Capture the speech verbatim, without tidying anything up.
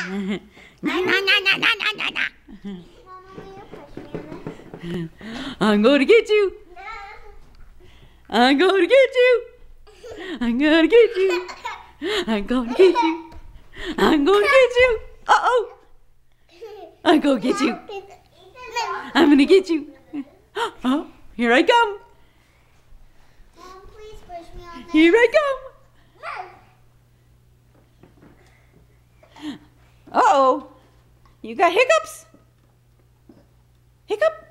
Na na na na na na na na. Mama, will you push me on this? I'm going to get you. I'm going to get you. I'm going to get you. I'm going to get you. I'm going to get you. Uh-oh. I'm going to get you. I'm going to get you. Oh, here I come. Mom, please push me on this. Here I come. Uh-oh. You got hiccups? Hiccup?